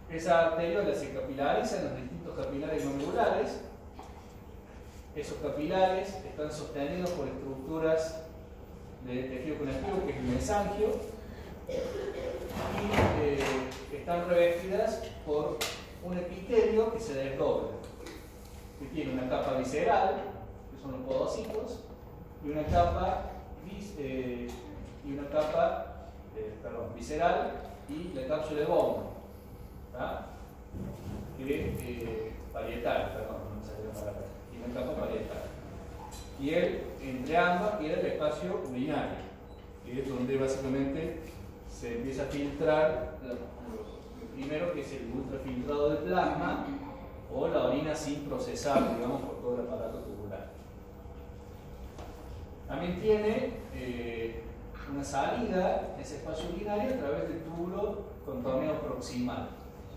Esa arteriola se capilariza en los distintos capilares glomerares. Esos capilares están sostenidos por estructuras de tejido conectivo, que es el mesangio, y están revestidas por un epitelio que se desdobla, que tiene una capa visceral, que son los podocitos, y una capa visceral y la cápsula de Bowman, parietal, perdón, no me salió la palabra, y una capa parietal. Y entre ambas queda el espacio urinario, que es donde básicamente se empieza a filtrar lo primero, que es el ultrafiltrado de plasma o la orina sin procesar, digamos, por todo el aparato tubular. También tiene una salida, ese espacio urinario, a través del túbulo contorneo proximal.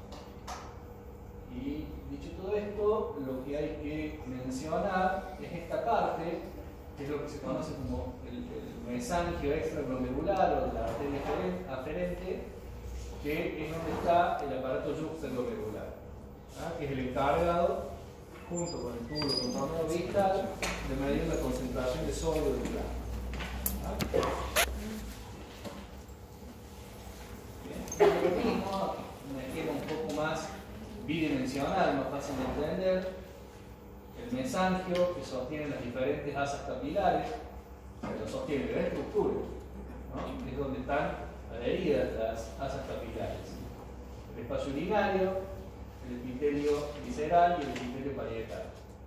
Y dicho todo esto, lo que hay que mencionar es esta parte, que es lo que se conoce como el mesangio extraglomerular o la arteria aferente, que es donde está el aparato yuxtaglomerular, que es el encargado, junto con el túbulo contorneo distal, de medir la concentración de sodio del plasma. Lo mismo, un esquema un poco más bidimensional, más fácil de entender. El mesangio, que sostiene las diferentes asas capilares, lo sostiene la estructura, ¿no? Es donde están adheridas las asas capilares. El espacio urinario, el epitelio visceral y el epitelio parietal.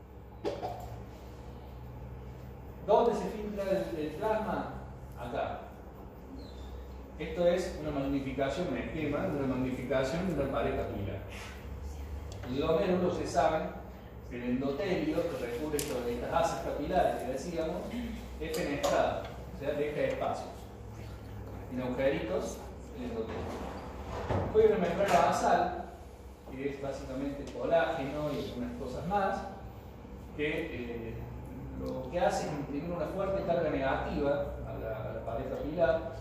¿Dónde se filtra el plasma? Acá. Esto es una magnificación, un esquema de una magnificación de una pared capilar. El glomérulo, se saben, el endotelio que recubre sobre estas asas capilares que decíamos, es fenestrado, o sea, deja espacios. En agujeritos, el endotelio. Después hay una membrana basal, que es básicamente colágeno y algunas cosas más, que lo que hace es imprimir una fuerte carga negativa a la pared capilar.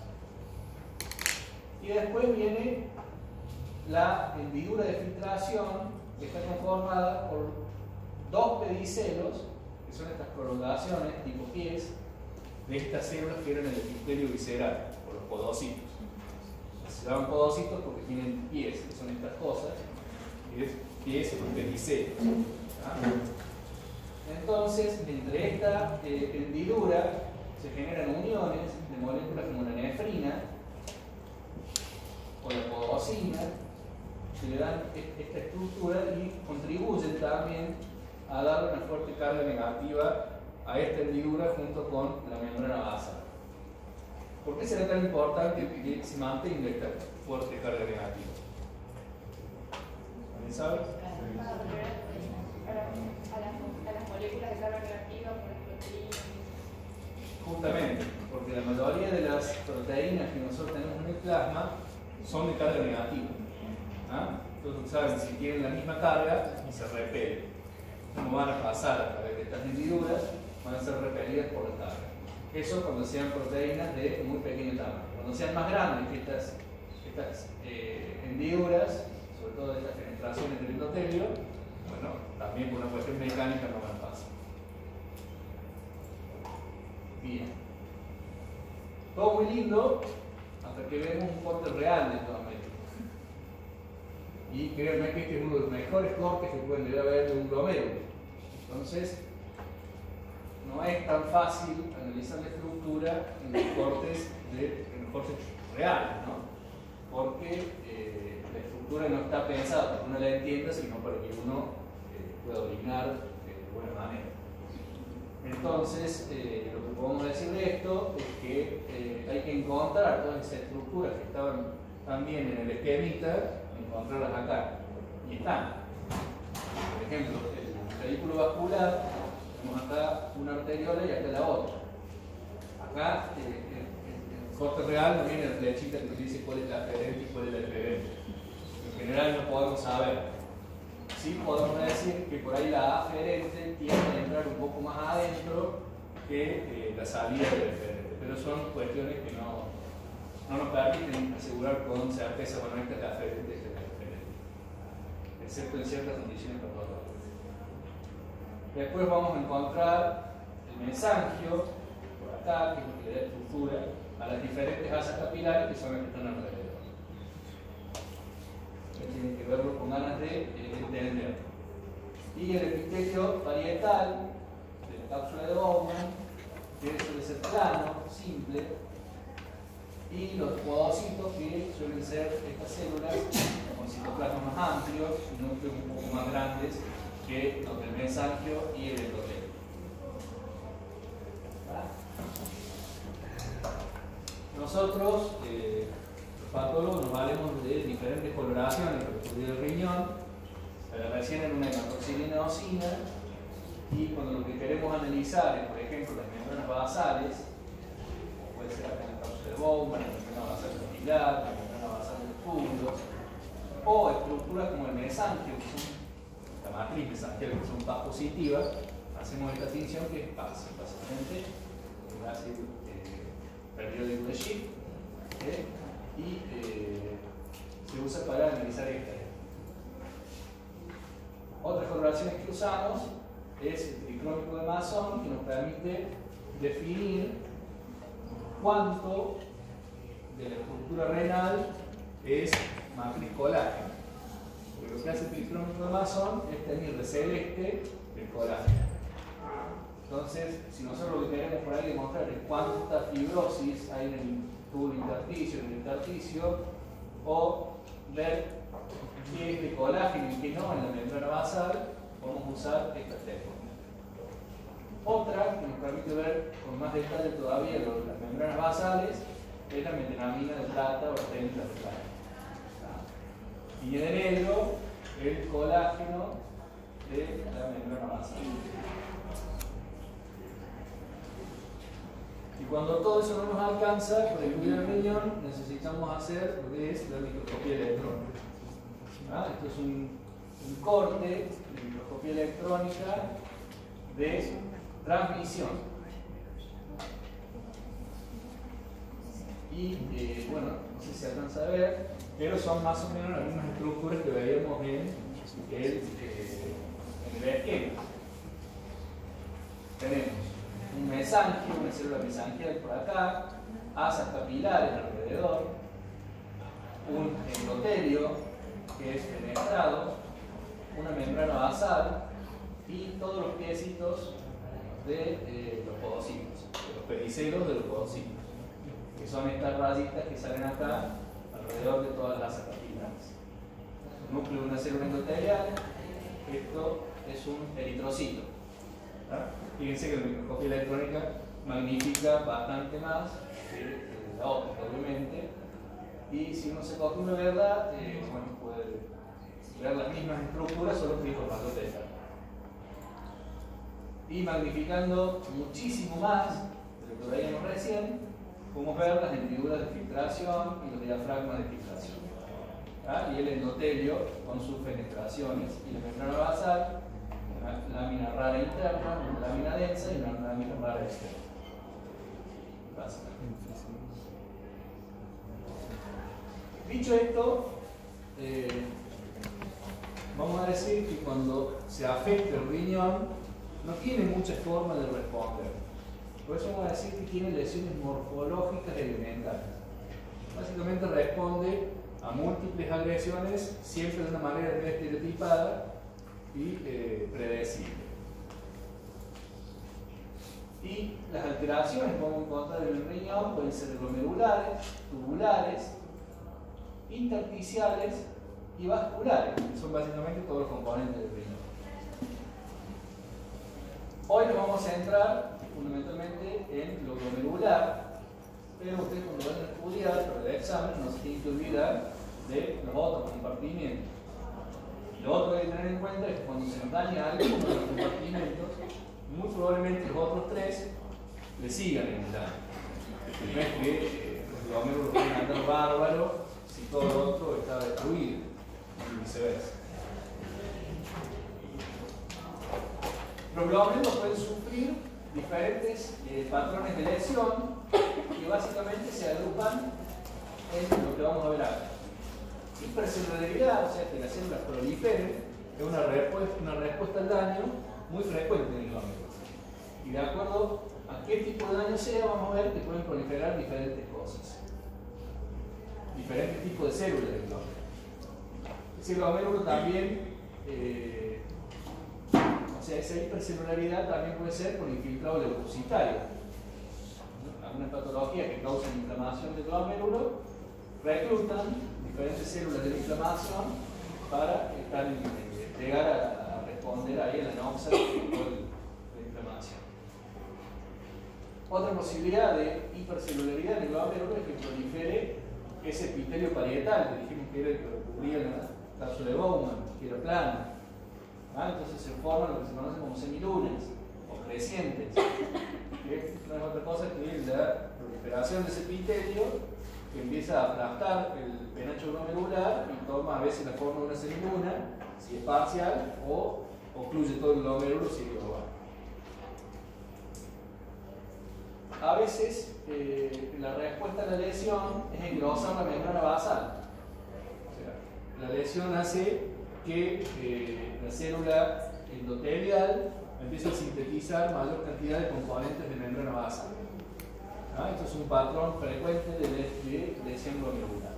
Y después viene la hendidura de filtración, que está conformada por dos pedicelos, que son estas prolongaciones tipo pies de estas células que eran el epitelio visceral, por los podocitos. Se llaman podocitos porque tienen pies, que son estas cosas, y es pies y pedicelios. Entonces, entre esta hendidura se generan uniones de moléculas como la nefrina o la podocina, que le dan esta estructura y contribuyen también a darle una fuerte carga negativa a esta hendidura junto con la membrana basal. ¿Por qué será tan importante que se mantenga esta fuerte carga negativa? ¿Alguien sabe? A las moléculas de carga negativa, por las proteínas. Justamente, porque la mayoría de las proteínas que nosotros tenemos en el plasma son de carga negativa. Entonces, saben, si tienen la misma carga, se repelen. No van a pasar a través de estas hendiduras, van a ser repelidas por la carga. Eso cuando sean proteínas de muy pequeño tamaño. Cuando sean más grandes que estas hendiduras, sobre todo de estas penetraciones del endotelio, bueno, también por una cuestión mecánica no van a pasar. Bien. Todo muy lindo hasta que vemos un corte real de toda América. Y créanme que este es uno de los mejores cortes que pueden llegar a ver de un glomérulo. Entonces, no es tan fácil analizar la estructura en los cortes reales, ¿no? Porque la estructura no está pensada para que uno la entienda, sino para que uno pueda orinar de buena manera. Entonces, lo que podemos decir de esto es que hay que encontrar todas esas estructuras que estaban también en el esquemita, encontrarlas acá. Y están. Por ejemplo, el vehículo vascular, tenemos acá una arteriola y acá la otra. Acá, el corte real no viene la flechita que nos dice cuál es la aferente y cuál es la eferente. En general no podemos saber. Sí podemos decir que por ahí la aferente tiende a entrar un poco más adentro que la salida de la eferente, pero son cuestiones que no nos permiten asegurar con certeza, bueno, esta es la aferente, esta es la eferente. excepto en ciertas condiciones patológicas. Después vamos a encontrar el mesangio, por acá, que es lo que le da estructura a las diferentes asas capilares que son las que están alrededor. Tienen que verlo con ganas de entender. Y el epitelio parietal de la cápsula de Bowman, que suele ser plano, simple, y los podocitos, que suelen ser estas células con citoplasmas más amplios y núcleos un poco más grandes que los del mesangio y el endotelio. Nosotros, los patólogos, nos valemos de diferentes coloraciones para estudiar el riñón, recién en una hematoxilina eosina, y cuando lo que queremos analizar es, por ejemplo, las membranas basales, puede ser acá en la cápsula de Bowman, la membrana basal capilar, la membrana basal de fúmulos, o estructuras como el mesangio, que son la matriz mesangial, que son PAS positivas, hacemos esta distinción que es PAS, básicamente el ácido periódico de Schiff, y se usa para analizar esta. Otras coloraciones que usamos es el tricrónico de Masson, que nos permite definir cuánto de la estructura renal es matriz colágena. Porque lo que hace el tricrónico de Masson es tener de celeste el colágeno. Entonces, si nosotros lo que queremos por ahí demostrar es cuánta fibrosis hay en el tubo intersticio, en el intersticio, o ver qué es de colágeno y qué no en la membrana basal, vamos a usar esta técnica. Otra que nos permite ver con más detalle todavía las membranas basales es la metenamina de plata o la técnica de plata. Y en el negro, el colágeno de la membrana basal. Y cuando todo eso no nos alcanza, para estudiar el riñón necesitamos hacer lo que es la microscopía electrónica. Esto es un corte de microscopía electrónica de transmisión. Y bueno, no sé si alcanza a ver, pero son más o menos las mismas estructuras que veíamos en el esquema. Tenemos un mesangio, una célula mesangial por acá, asas capilares alrededor, un endotelio que es fenestrado, una membrana basal y todos los piecitos de los podocitos, los pedicelos de los podocitos, que son estas rayitas que salen acá alrededor de todas las asas capilares. El núcleo de una célula endotelial, esto es un eritrocito. Fíjense que la microscopía electrónica magnifica bastante más que la otra, obviamente, y si uno se acostumbra a verla, bueno, puede ver las mismas estructuras, solo que con mayor detalle. Y magnificando muchísimo más de lo que veíamos recién, podemos ver las hendiduras de filtración y los diafragmas de filtración. Y el endotelio con sus penetraciones, y la membrana basal, una lámina rara interna, una lámina densa y una lámina rara externa. Dicho esto, vamos a decir que cuando se afecta el riñón no tiene muchas formas de responder. Por eso vamos a decir que tiene lesiones morfológicas elementales. Básicamente responde a múltiples agresiones, siempre de una manera muy estereotipada y predecible. Y las alteraciones que vamos a encontrar en el riñón pueden ser glomerulares, tubulares, intersticiales y vasculares, que son básicamente todos los componentes del riñón. Hoy nos vamos a centrar fundamentalmente en lo glomerular, pero ustedes cuando van a estudiar para el examen no se tienen que olvidar de los otros compartimentos. Y lo otro que hay que tener en cuenta es que cuando se nos daña alguno de los compartimentos, muy probablemente los otros tres le sigan en el daño. No es que los glomérulos pueden andar bárbaros si todo lo otro está destruido, y viceversa. Los glomérulos pueden sufrir diferentes patrones de lesión que básicamente se agrupan en lo que vamos a ver ahora. Hipercelularidad, o sea que las células proliferen, es una respuesta al daño muy frecuente en el glómerulo. Y de acuerdo a qué tipo de daño sea, vamos a ver que pueden proliferar diferentes cosas. Diferentes tipos de células del glómerulo. Ese glómerulo también, o sea, esa hipercelularidad también puede ser por infiltrado leucocitario. Alguna patología que causa inflamación del glómerulo reclutan diferentes células de la inflamación para llegar a responder ahí a la anoxia de la inflamación. Otra posibilidad de hipercelularidad en el glómerulo es que prolifere ese epitelio parietal que dijimos que era el que cubría la cápsula de Bowman, que era plana. Entonces se forman lo que se conocen como semilunas o crecientes, que no es otra cosa que la proliferación de ese epitelio que empieza a aplastar el penacho glomerular y toma a veces la forma de una semiluna, si es parcial, o ocluye todo el glomérulo si es global. A veces la respuesta a la lesión es engrosar la membrana basal. O sea, la lesión hace que la célula endotelial empiece a sintetizar mayor cantidad de componentes de membrana basal. Esto es un patrón frecuente de lesión glomerular.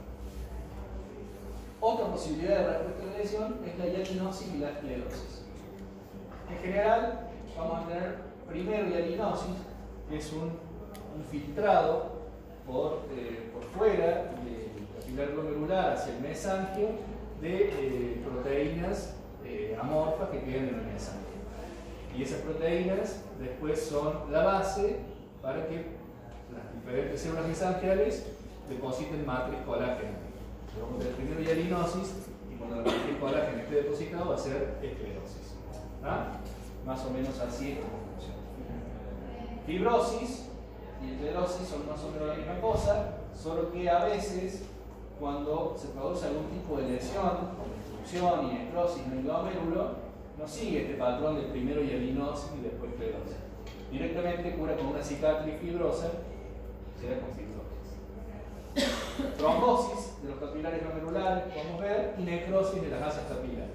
Otra posibilidad de respuesta a la lesión es la hialinosis y la esclerosis. En general, vamos a tener primero hialinosis, que es un filtrado por fuera del capilar glomerular hacia el mesangio de proteínas amorfas que quedan en el mesangio. Y esas proteínas después son la base para que las diferentes células mesangiales depositen matriz colágena. Vamos a tener primero hialinosis y cuando la matriz colágena esté depositada va a ser esclerosis. Más o menos así es como funciona. Fibrosis y esclerosis son más o menos la misma cosa, solo que a veces cuando se produce algún tipo de lesión, como destrucción y necrosis en el glomérulo, no sigue este patrón de primero hialinosis y después esclerosis. Directamente cura con una cicatriz fibrosa, será con fibrosis. Trombosis de los capilares glomerulares, podemos ver, y necrosis de las asas capilares.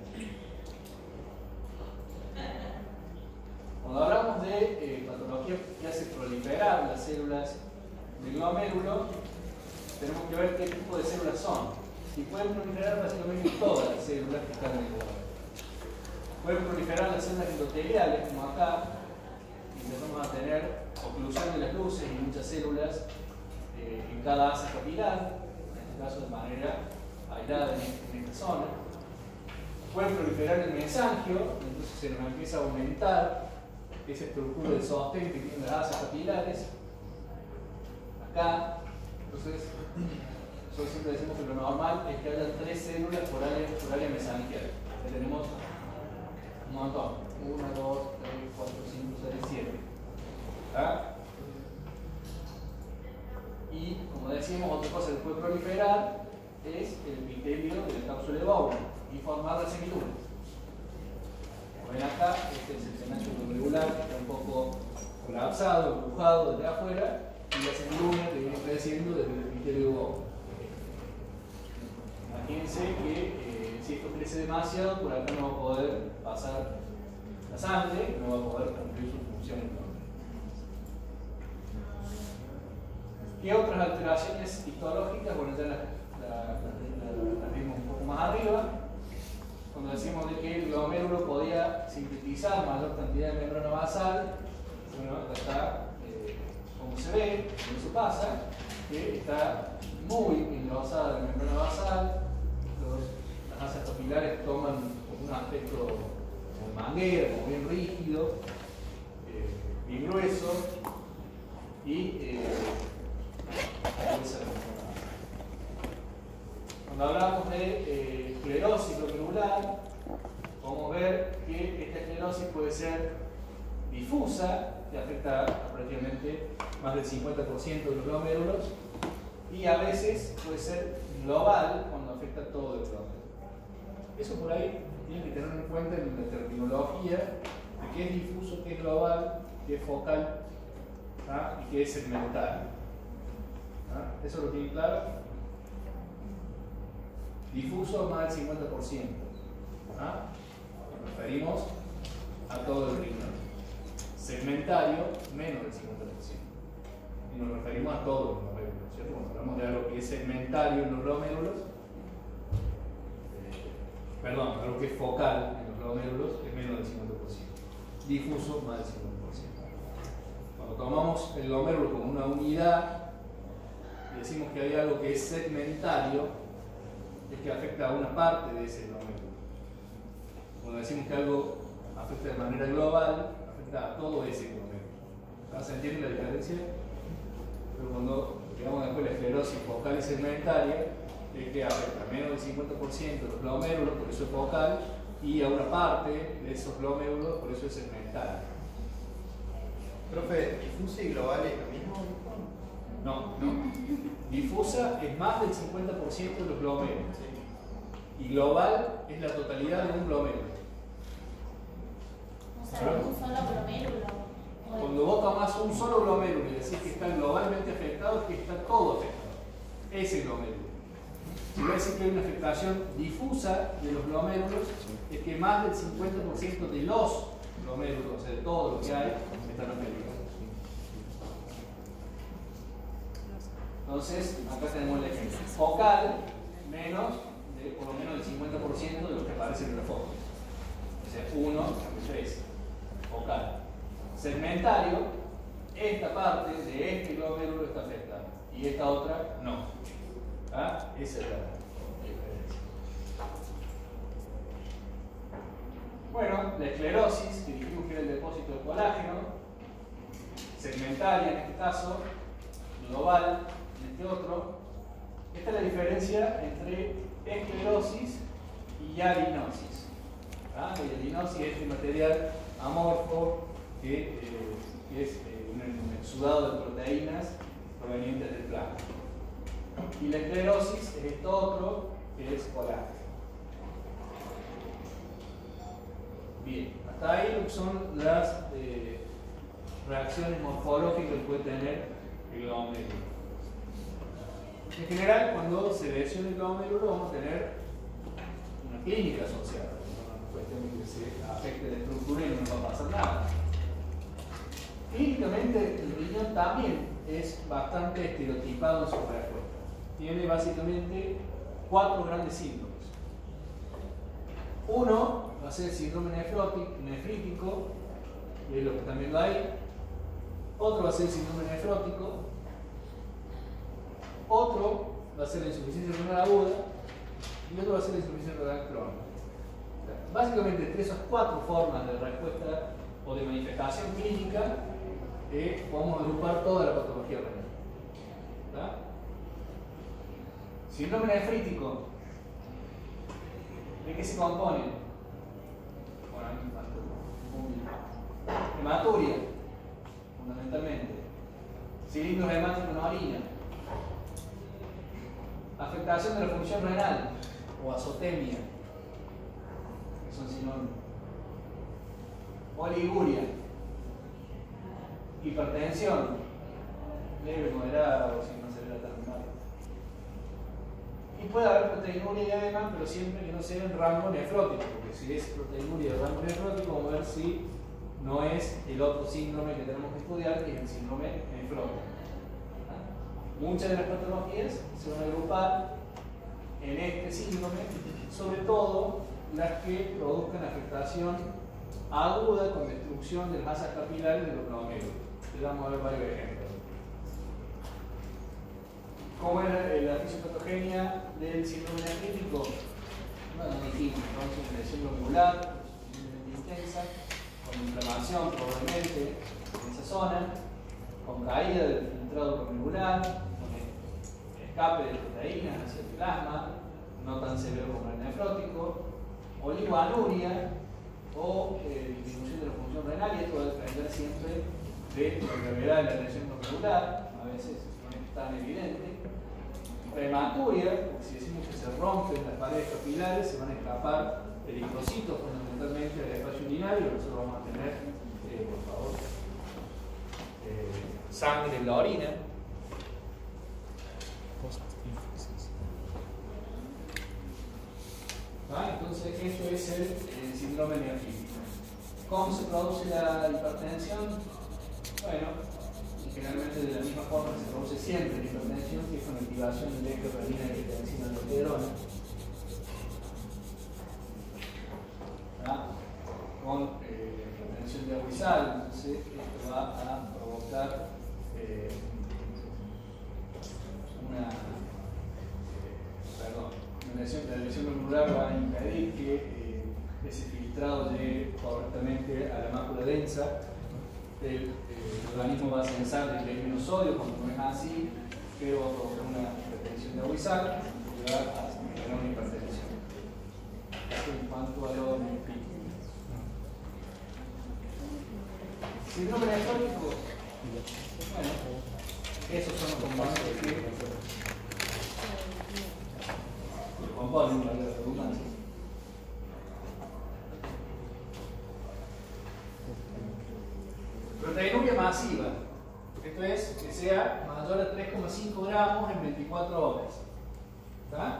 Cuando hablamos de patología que hace proliferar las células del glomérulo, tenemos que ver qué tipo de células son. Y pueden proliferar básicamente todas las células que están en el glomérulo. Pueden proliferar las células endoteliales, como acá, y empezamos a tener oclusión de las luces y muchas células en cada asa capilar, en este caso de manera aislada en esta zona. Pueden proliferar el mesangio, entonces se nos empieza a aumentar esa estructura de sostén que tienen las asas capilares. Acá, entonces, nosotros siempre decimos que lo normal es que haya 3 células por área mesangial. Ya tenemos un montón. 1, 2, 3, 4, 5, 6, 7. Y como decimos, otra cosa que puede proliferar es el epitelio de la cápsula de Bowman y formar las semilunas. Como ven acá, este es el penacho glomerular que está un poco colapsado, empujado desde afuera, y la semiluna que viene creciendo desde el epitelio de Bowman. Imagínense que si esto crece demasiado, por acá no va a poder pasar la sangre, no va a poder cumplir su función en el glomérulo. ¿Qué otras alteraciones histológicas? Bueno, ya las vimos un poco más arriba. Cuando decimos de que el glomérulo podía sintetizar mayor cantidad de membrana basal, bueno, acá está como se ve, eso pasa, que está muy engrosada la membrana basal, las asas capilares toman un aspecto como manguera, como bien rígido, bien grueso, y cuando hablamos de esclerosis glomerular, podemos ver que esta esclerosis puede ser difusa, que afecta a prácticamente más del 50% de los glomérulos, y a veces puede ser global cuando afecta todo el glómerulo. Eso por ahí tienen que tener en cuenta en la terminología de qué es difuso, qué es global, qué es focal y qué es segmental. ¿Eso lo tienen claro? Difuso más del 50%. ¿Ah? Nos referimos a todo el riñón. Segmentario, menos del 50%. Y nos referimos a todos los glomérulos, ¿cierto? Cuando hablamos de algo que es segmentario en los glomérulos, perdón, algo que es focal en los glomérulos es menos del 50%. Difuso, más del 50%. Cuando tomamos el glomérulo como una unidad y decimos que hay algo que es segmentario, es que afecta a una parte de ese glomérulo. Cuando decimos que algo afecta de manera global, afecta a todo ese glomérulo. ¿Se entiende la diferencia? Pero cuando digamos después la esclerosis focal y segmentaria, es que afecta a menos del 50% de los glomérulos, por eso es focal, y a una parte de esos glomérulos, por eso es segmentaria. Profe, ¿difusa y global es lo mismo? No. Difusa es más del 50% de los glomérulos. Sí. Y global es la totalidad de un glomérulo. O sea, un solo glomérulo. Cuando vos tomás un solo glomérulo y decís que está globalmente afectado, es que está todo afectado. Ese glomérulo. Si voy a decir que hay una afectación difusa de los glomérulos, es que más del 50% de los glomérulos, o sea, de todo lo que hay, están afectados. Entonces, acá tenemos el ejemplo. Focal, menos de por lo menos el 50% de lo que aparece en la foto. O sea, 1, 3. Focal. Segmentario, esta parte de este glomérulo está afectada y esta otra no. ¿Ah? Esa es la diferencia. Bueno, la esclerosis, que dijimos que era el depósito de colágeno, segmentaria en este caso, global en este otro. Esta es la diferencia entre esclerosis y yarinosis. ¿Ah? La yarinosis es este material amorfo que es un exudado de proteínas provenientes del plasma. Y la esclerosis es esto otro que es colágeno. Bien, hasta ahí lo que son las reacciones morfológicas que puede tener el glomérulo. En general, cuando se lesiona el glomérulo, vamos a tener una clínica asociada. No es cuestión de que se afecte la estructura y no nos va a pasar nada. Clínicamente, el riñón también es bastante estereotipado en su respuesta. Tiene básicamente 4 grandes síntomas. Uno va a ser el síndrome nefrítico, y es lo que están viendo ahí. Otro va a ser el síndrome nefrótico. Otro va a ser la insuficiencia renal aguda. Y otro va a ser la insuficiencia renal crónica. Básicamente, entre esas 4 formas de respuesta o de manifestación clínica, podemos agrupar toda la patología renal. ¿Verdad? Síndrome nefrítico, ¿de qué se compone? Hematuria, fundamentalmente. Cilindros hemáticos en la orina. Afectación de la función renal o azotemia, que son sinónimos. Oliguria. Hipertensión, leve, moderada o sin severa terminal. Y puede haber proteinuria y edema, pero siempre que no sea en rango nefrótico, porque si es proteinuria de rango nefrótico, vamos a ver si no es el otro síndrome que tenemos que estudiar, que es el síndrome nefrótico. Muchas de las patologías se van a agrupar en este síndrome, sobre todo las que produzcan afectación aguda con destrucción de masas capilares de los glomérulos. Vamos a ver varios ejemplos. ¿Cómo es la fisiopatogenia del síndrome nefrítico? Bueno, dijimos, entonces una lesión glomerular, intensa, con inflamación probablemente en esa zona, con caída del filtrado glomerular, con escape de proteínas hacia el plasma, no tan severo como el nefrótico, oligoanuria o disminución de la función renal, y esto va a depender siempre de la gravedad de la lesión glomerular, a veces no es tan evidente. Prematuria, porque si decimos que se rompen las paredes capilares, se van a escapar eritrocitos fundamentalmente del espacio urinario, nosotros vamos a tener, por favor, sangre en la orina. ¿Va? Entonces, esto es el síndrome nefrítico. ¿Cómo se produce la hipertensión? Bueno, generalmente de la misma forma que se produce siempre la hipertensión, que es con activación del eje renina-angiotensina-aldosterona. Con hipertensión de Aguisal, entonces esto va a provocar una lesión glomerular, va a impedir que ese filtrado llegue correctamente a la mácula densa. El organismo va a censar de que hay menos sodio cuando no es así, pero va a provocar una hipertensión de Aguisal y va a generar una hipertensión. Esto en cuanto a lo nefrítico. Síndrome nefrótico, bueno, esos son los componentes que componen la redundancia. Proteinuria masiva, esto es que sea mayor a 3,5 gramos en 24 horas. ¿Está?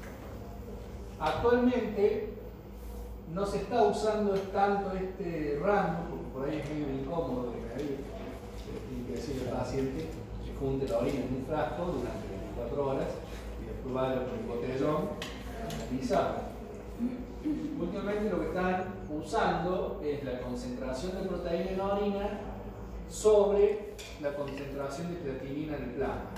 Actualmente no se está usando tanto este rango, porque por ahí es medio incómodo de medir. Tiene que decirle al paciente que junte la orina en un frasco durante 24 horas y después vaya con el botellón a analizarlo. Últimamente lo que están usando es la concentración de proteína en la orina sobre la concentración de creatinina en el plasma.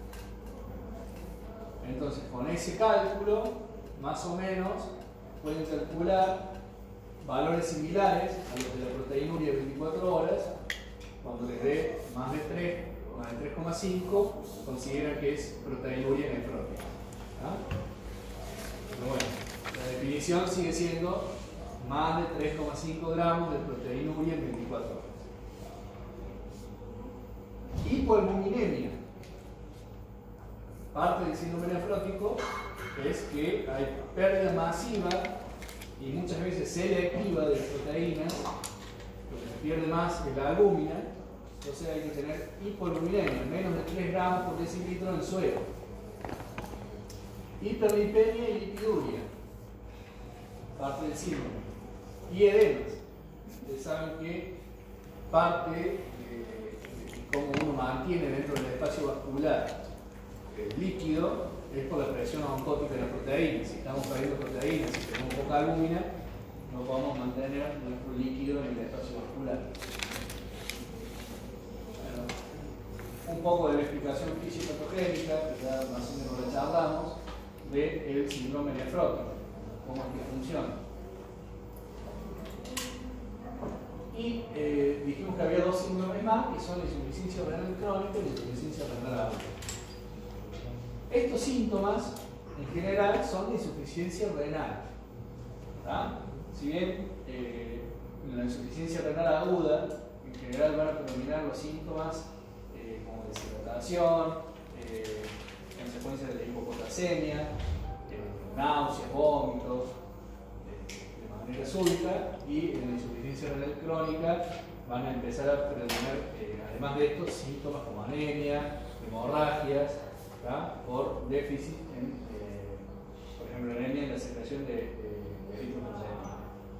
Entonces, con ese cálculo, más o menos, pueden calcular valores similares a los de la proteinuria de 24 horas. Cuando les dé más de 3, más de 3,5, consideran que es proteinuria nefrótica. Pero bueno, la definición sigue siendo más de 3,5 gramos de proteinuria en 24 horas. Hipoalbuminemia. Parte del síndrome nefrótico es que hay pérdida masiva y muchas veces selectiva de las proteínas, lo que se pierde más es la albúmina, entonces hay que tener hipoalbuminemia, menos de 3 gramos por decilitro en suero. Hiperlipemia y lipiduria, parte del síndrome. Y edemas. Ustedes saben que parte de cómo uno mantiene dentro del espacio vascular el líquido es por la presión oncótica de la proteína. Si estamos perdiendo proteínas, si tenemos poca albúmina, no podemos mantener nuestro líquido en el espacio vascular. Bueno, un poco de la explicación fisiopatogénica, que ya más o menos la charlamos, del síndrome nefrótico, cómo es que funciona. Y dijimos que había dos síndromes más, que son la insuficiencia renal crónica y la insuficiencia renal aguda. Estos síntomas, en general, son de insuficiencia renal. ¿Verdad? Si bien en la insuficiencia renal aguda, en general van a predominar los síntomas como deshidratación, consecuencia de la hipopotasemia, náuseas, vómitos, de manera súbita, y en la insuficiencia renal crónica van a empezar a predominar, además de estos, síntomas como anemia, hemorragias, ¿verdad? Por déficit en, por ejemplo, anemia en la secreción de eritropoyetina.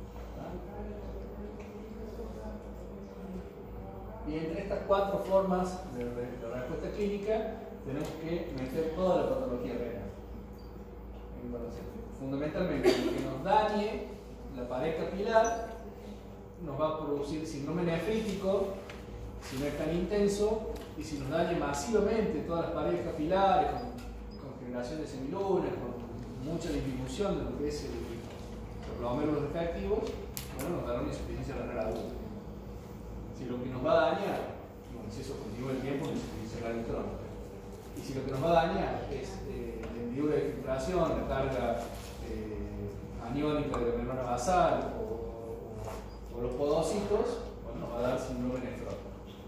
Y entre estas cuatro formas de respuesta clínica tenemos que meter toda la patología renal. Entonces, fundamentalmente, lo que nos dañe la pared capilar nos va a producir síndrome nefrítico si no es tan intenso, y si nos dañe masivamente todas las paredes capilares con generación de semilunas, con mucha disminución de lo que es los glomérulos defectivos, bueno, nos dará una insuficiencia renal aguda. Si lo que nos va a dañar, bueno, si eso continúa el tiempo, una insuficiencia renal crónica. Y si lo que nos va a dañar es la hendidura de filtración, la carga aniónica de la membrana basal o los podocitos, bueno, nos va a dar síndrome nefrótico.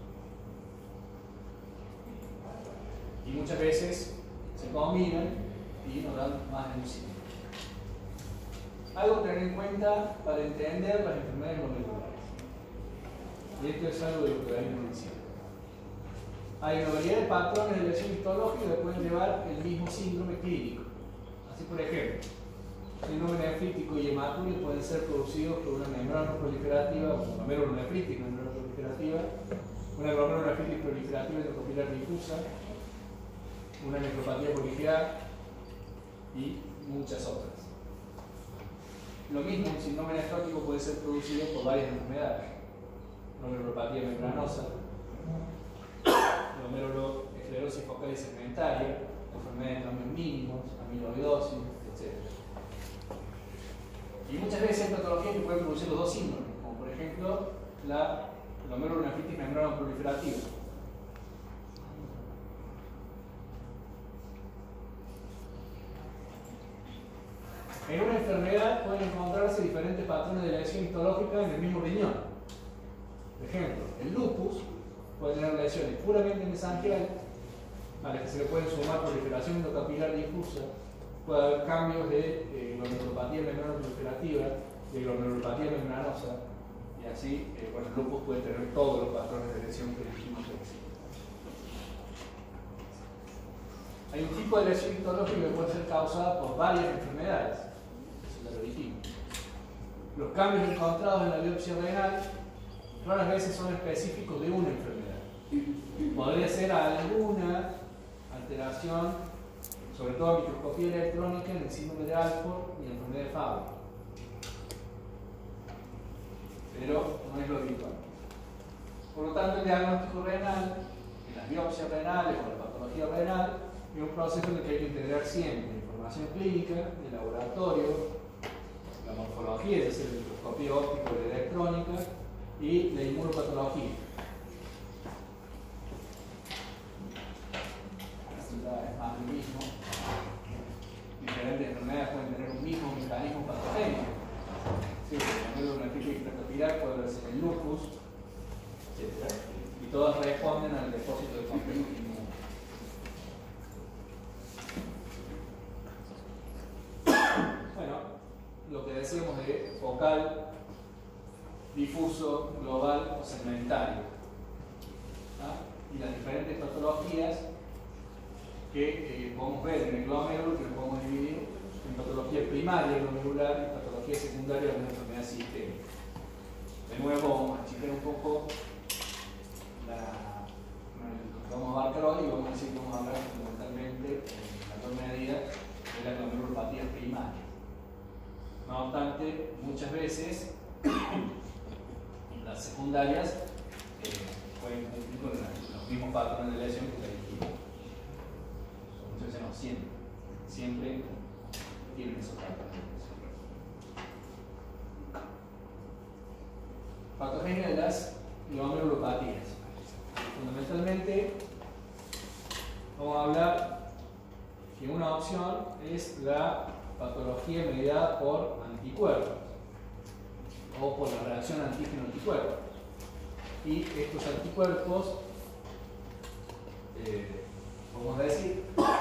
Y muchas veces se combinan y nos dan más de un síntoma. Algo a tener en cuenta para entender las enfermedades moleculares. Y esto es algo de lo que venimos diciendo. Hay una variedad de patrones de lesión histológica que pueden llevar el mismo síndrome clínico. Así, por ejemplo, síndrome nefrítico y hematuria pueden ser producidos por una membrana proliferativa, o una glomerulonefritis proliferativa, una glomerulonefritis proliferativa endocapilar difusa, una nefropatía poligiral y muchas otras. Lo mismo, un síndrome nefrótico puede ser producido por varias enfermedades: glomerulopatía membranosa, glomerulosclerosis focal y segmentaria, enfermedades de cambios mínimos, amiloidosis, etc. Y muchas veces hay patologías que pueden producir los dos síndromes, como por ejemplo la glomerulonefritis membrana proliferativa. En una enfermedad pueden encontrarse diferentes patrones de lesión histológica en el mismo riñón. Por ejemplo, el lupus puede tener lesiones puramente mesangiales, a las que se le pueden sumar proliferación endocapilar difusa, puede haber cambios de glomerulopatía membrana proliferativa, de glomerulopatía membranosa, y así, bueno, el lupus puede tener todos los patrones de lesión que dijimos que existen. Hay un tipo de lesión histológica que puede ser causada por varias enfermedades, eso ya lo dijimos. Los cambios encontrados en la biopsia renal raras veces son específicos de una enfermedad. Podría ser alguna alteración, sobre todo en microscopía electrónica, en el síndrome de Alport y en la enfermedad de Fabry. Pero no es lo habitual. Por lo tanto, el diagnóstico renal, en las biopsias renales o la patología renal, es un proceso en el que hay que integrar siempre información clínica, de laboratorio, la morfología, es decir, la microscopía óptica o la electrónica, y la inmunopatología. Es más lo mismo. Diferentes enfermedades pueden tener un mismo mecanismo patogénico. Sí, por ejemplo, una nefritis intracapilar puede ser el lupus, etc. Y todas responden al depósito de complejo inmune. Bueno, lo que decíamos de focal, difuso, global o segmentario. Y las diferentes patologías que podemos ver en el glomérulo, que lo podemos dividir en patología primaria glomerular y patología secundaria de una enfermedad sistémica. De nuevo, vamos a achicar un poco lo que vamos a abarcar hoy y vamos a decir que vamos a hablar fundamentalmente, en mayor medida, de la glomerulopatía primaria. No obstante, muchas veces las secundarias pueden cumplir con los mismos patrones de lesión que ya dijimos. Muchas veces no, siempre tienen esos patrones de lesión. Patogenia de las glomerulopatías. Fundamentalmente, vamos a hablar que una opción es la patología mediada por anticuerpos o por la reacción antígeno-anticuerpo. Y estos anticuerpos, vamos a decir,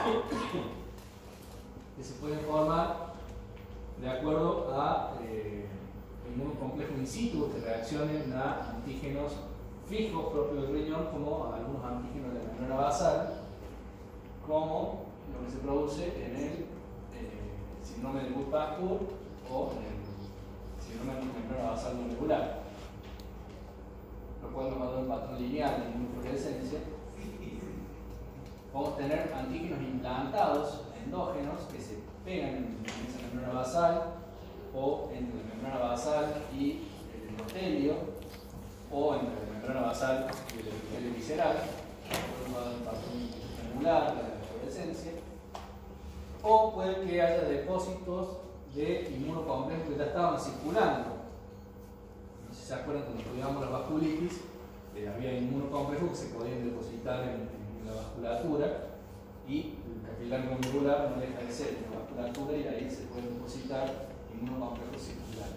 que se pueden formar de acuerdo a inmunocomplejo in situ que reaccionen a antígenos fijos propios del riñón, como a algunos antígenos de la membrana basal, como lo que se produce en el síndrome de Budd-Pasteur o en el síndrome de membrana basal molecular, lo cual nos va a dar un patrón lineal de inmunofluorescencia. Vamos a tener antígenos implantados, endógenos, que se pegan en esa membrana basal o entre la membrana basal y el endotelio, o entre la membrana basal y el epitelio visceral, nos va a dar un patrón triangular de la fluorescencia. O puede que haya depósitos de inmunocomplejos que ya estaban circulando. No sé si se acuerdan cuando estudiamos la vasculitis, había inmunocomplejos que se podían depositar en la vasculatura, y el capilar glomerular no deja de ser una vasculatura, y ahí se pueden depositar inmunocomplejos circulares.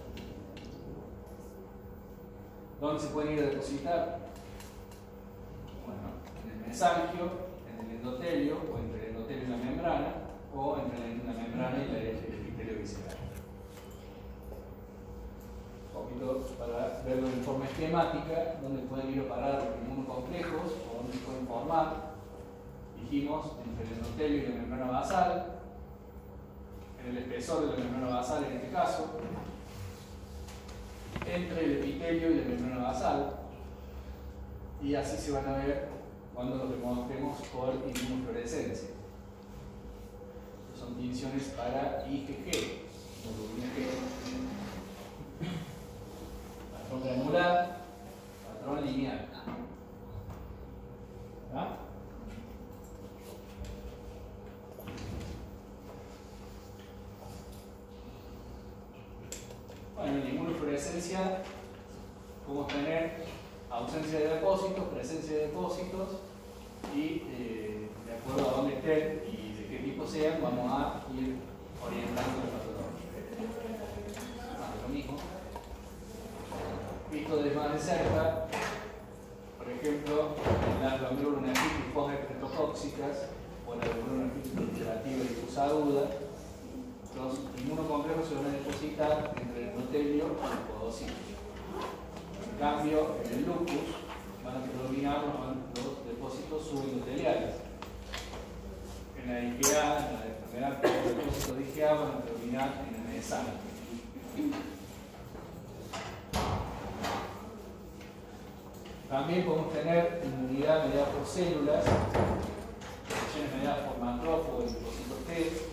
¿Dónde se pueden ir a depositar? Bueno, en el mesangio, en el endotelio, o entre el endotelio y la membrana, o entre la membrana y el epitelio visceral. Un poquito para verlo en forma esquemática, donde pueden ir a parar los inmunocomplejos o donde pueden formar. Dijimos entre el endotelio y la membrana basal, en el espesor de la membrana basal en este caso, entre el epitelio y la membrana basal, y así se van a ver cuando los demostremos por inmunofluorescencia. Son tinciones para IgG, hemoglobina G. Patrón granular, patrón lineal. ¿Ah? Bueno, en la inmunofluorescencia podemos tener ausencia de depósitos, presencia de depósitos y de acuerdo a dónde estén y de qué tipo sean, vamos a ir orientando la patología. Lo mismo. Visto de más de cerca, por ejemplo, en las glomerulonefritis post-estreptocóxicas o la glomerulonefritis proliferativa difusa aguda, los inmunocomplejos se van a depositar entre el endotelio y el podocito. En cambio, en el lupus van a predominar los depósitos subendoteliales. En la IgA, en la enfermedad de los depósitos de IgA van a predominar en el mesano. También podemos tener inmunidad mediada por células, infecciones mediadas por macrófagos y linfocitos T.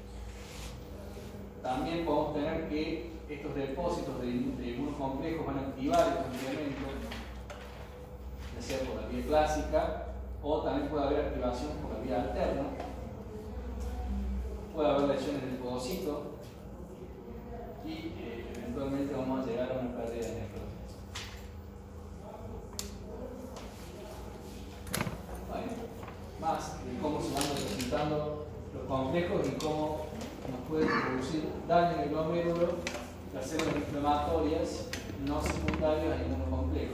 También podemos tener que estos depósitos de inmunocomplejos van a activar el funcionamiento, ya sea por la vía clásica o también puede haber activación por la vía alterna. Puede haber lesiones del podocito y eventualmente vamos a llegar a una pérdida de necrosis. Bueno, más de cómo se van representando los complejos y cómo nos puede producir daño en el glomérulo las células inflamatorias no secundarias a inmunocomplejo.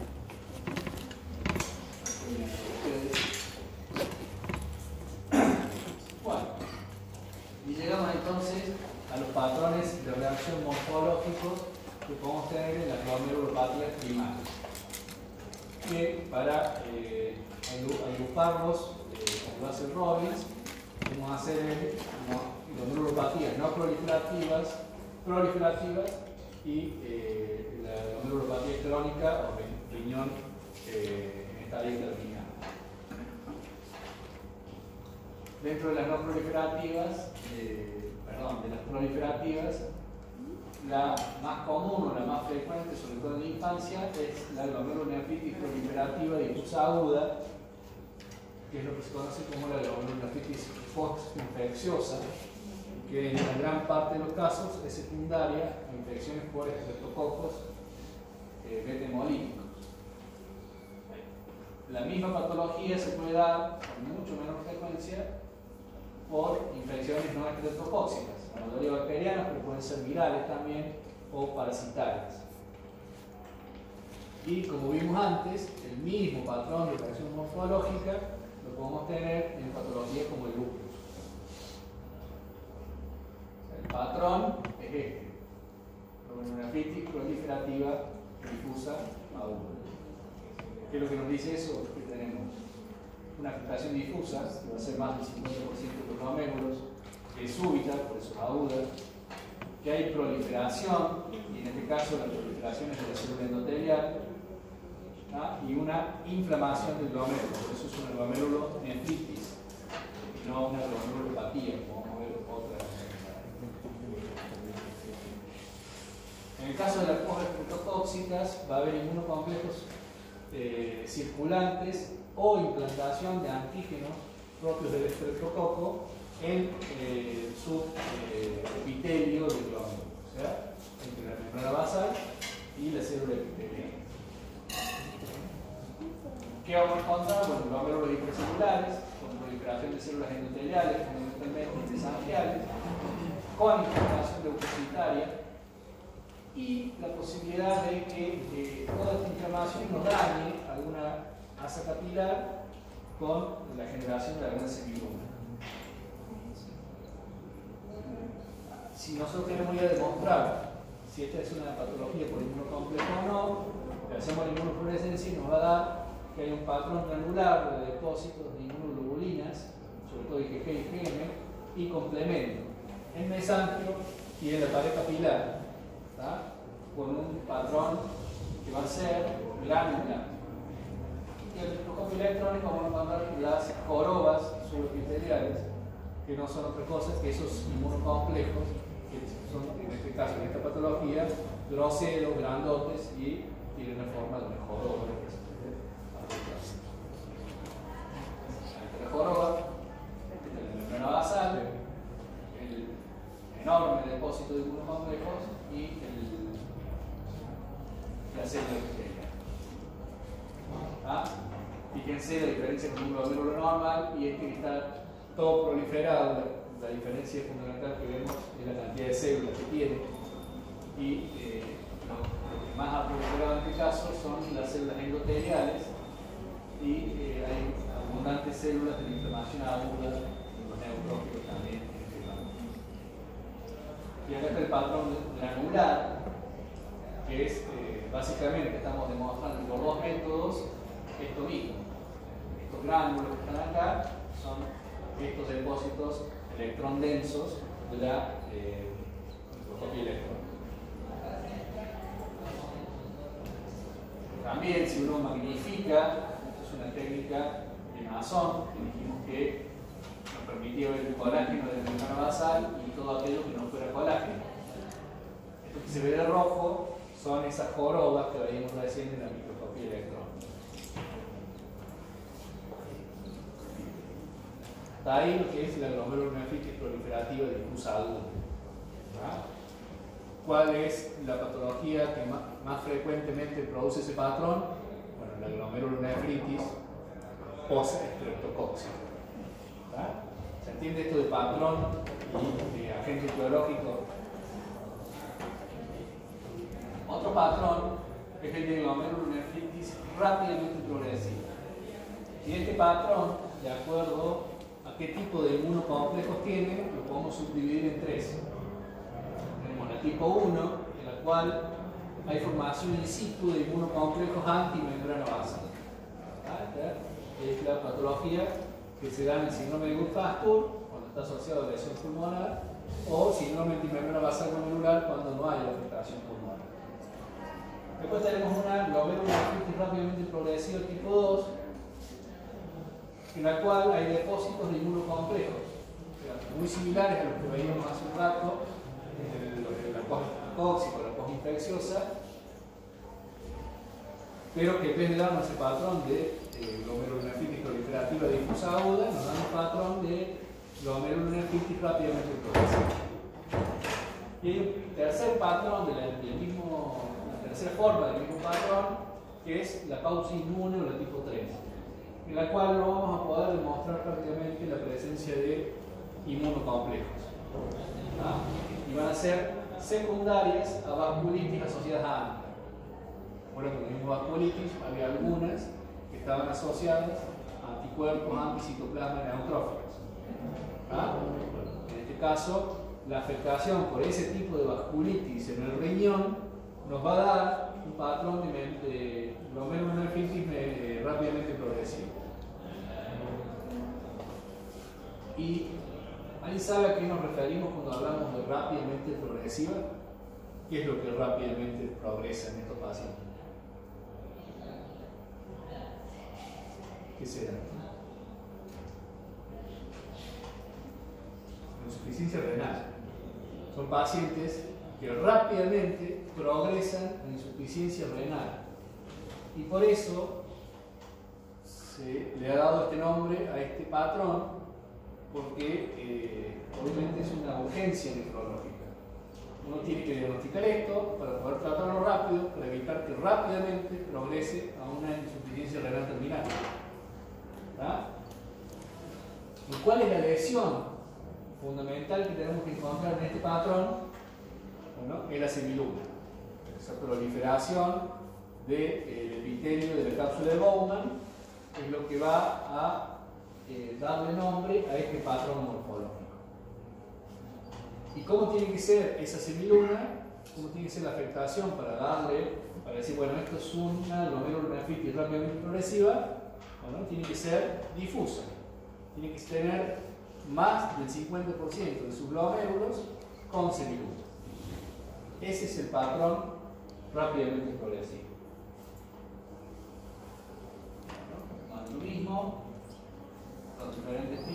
Bueno, y llegamos entonces a los patrones de reacción morfológicos que podemos tener en las glomerulopatías primarias, que para agruparlos, como lo hace Robbins, vamos a hacer glomerulopatías no proliferativas y la glomerulopatía crónica o riñón en estadio terminal. Dentro de las no proliferativas, de las proliferativas, la más común o la más frecuente, sobre todo en la infancia, es la glomerulonefritis proliferativa difusa aguda, que es lo que se conoce como la glomerulonefritis postinfecciosa, que en la gran parte de los casos es secundaria a infecciones por estreptococos beta-hemolíticos. La misma patología se puede dar con mucho menor frecuencia por infecciones no estreptocóxicas, la mayoría bacterianas, pero pueden ser virales también o parasitarias. Y como vimos antes, el mismo patrón de reacción morfológica lo podemos tener en patologías como el lupus. El patrón es este: glomerulonefritis proliferativa difusa aguda. ¿Qué es lo que nos dice eso? Que tenemos una afectación difusa, que va a ser más del 50% de los glomérulos, que es súbita, por eso es aguda, que hay proliferación, y en este caso la proliferación es de la célula endotelial, y una inflamación del glomérulo, por eso es una glomerulonefritis, no una glomerulopatía, como vamos a ver otra. En el caso de las post-estreptocóxicas va a haber inmunocomplejos circulantes o implantación de antígenos propios del estreptococo en su epitelio del glomérulo, o sea, entre la membrana basal y la célula epitelial. ¿Qué vamos a encontrar? Bueno, glomérulos intracellulares con proliferación de células endoteliales, fundamentalmente mesangiales, con inflamación leucocitaria y la posibilidad de que toda esta inflamación nos dañe alguna asa capilar con la generación de la gran semiluna. Si nosotros queremos ir a demostrar si esta es una patología por inmunocomplejo o no, le hacemos la inmunofluorescencia y nos va a dar que hay un patrón granular de depósitos de inmunoglobulinas, sobre todo IgG y IgM, y complemento. en mesanquio y en la pared capilar, ¿tá? Con un patrón que va a ser glándula. Y el microscopio electrónico vamos a encontrar las jorobas subepiteliales, que no son otra cosa que esos inmunocomplejos, que son en este caso, en esta patología, groseros, grandotes y tienen la forma de una joroba. La joroba, la membrana basal, el enorme depósito de inmunocomplejos y la célula epitelial. ¿Ah? Fíjense la diferencia con un glóbulo normal y este que está todo proliferado. La diferencia fundamental que vemos es la cantidad de células que tiene y lo que más ha proliferado en este caso son las células endoteliales y hay abundantes células de la inflamación aguda y los neutrófilos también en este campo. Y acá está el patrón granular, que es básicamente estamos demostrando por dos métodos esto mismo. Estos gránulos que están acá son estos depósitos electrón densos de la microscopia electrónica. También, si uno magnifica, esto es una técnica de Masson, que dijimos que nos permitía ver el colágeno de la membrana basal y todo aquello que no fuera colágeno. Esto que se ve de rojo son esas jorobas que veíamos recién en la microscopia electrónica. Está ahí lo que es la glomerulonefritis proliferativa difusa aguda. ¿Cuál es la patología que más frecuentemente produce ese patrón? Bueno, la glomerulonefritis post-estreptocóxica. ¿Se entiende esto de patrón y de agente etiológico? Otro patrón es el de glomerulonefritis rápidamente progresiva. Y este patrón, de acuerdo a qué tipo de inmunocomplejos tiene, lo podemos subdividir en tres. Tenemos la tipo 1, en la cual hay formación in situ de inmunocomplejos antimembrana basal. Esta es la patología que se da en el síndrome de Gould-Pastur, cuando está asociado a lesión pulmonar, o síndrome de membrana basal glomerular, cuando no hay afectación pulmonar. Después tenemos una glomerulonefritis rápidamente progresiva tipo 2, en la cual hay depósitos de inmunocomplejos, muy similares a los que veíamos hace un rato, la post-tóxica o la post-infecciosa, pero que en vez de darnos ese patrón de glomerulonefritis proliferativa difusa aguda, nos dan un patrón de glomerulonefritis rápidamente progresiva. Y hay un tercer patrón la tercera forma del mismo patrón, que es la pausa inmune o la tipo 3, en la cual no vamos a poder demostrar prácticamente la presencia de inmunocomplejos. Y van a ser secundarias a vasculitis asociadas a ANCA. Bueno, con la misma vasculitis había algunas que estaban asociadas a anticuerpos, anticitoplasma neutrófilos. En este caso, la afectación por ese tipo de vasculitis en el riñón nos va a dar un patrón de glomerulonefritis rápidamente progresivo. ¿Y alguien sabe a qué nos referimos cuando hablamos de rápidamente progresiva? ¿Qué es lo que rápidamente progresa en estos pacientes? ¿Qué será? Insuficiencia renal. Son pacientes que rápidamente progresan en insuficiencia renal. Y por eso se le ha dado este nombre a este patrón, porque obviamente es una urgencia nefrológica. Uno tiene que diagnosticar esto para poder tratarlo rápido, para evitar que rápidamente progrese a una insuficiencia renal terminal. ¿Y cuál es la lesión fundamental que tenemos que encontrar en este patrón? Bueno, es la semiluna, esa proliferación del epitelio de la cápsula de Bowman es lo que va a darle nombre a este patrón morfológico. ¿Y cómo tiene que ser esa semiluna? ¿Cómo tiene que ser la afectación para decir, bueno, esto es una glomerulonefritis rápidamente progresiva? Bueno, tiene que ser difusa, tiene que tener más del 50% de sus glomérulos con semiluz. Ese es el patrón rápidamente progresivo.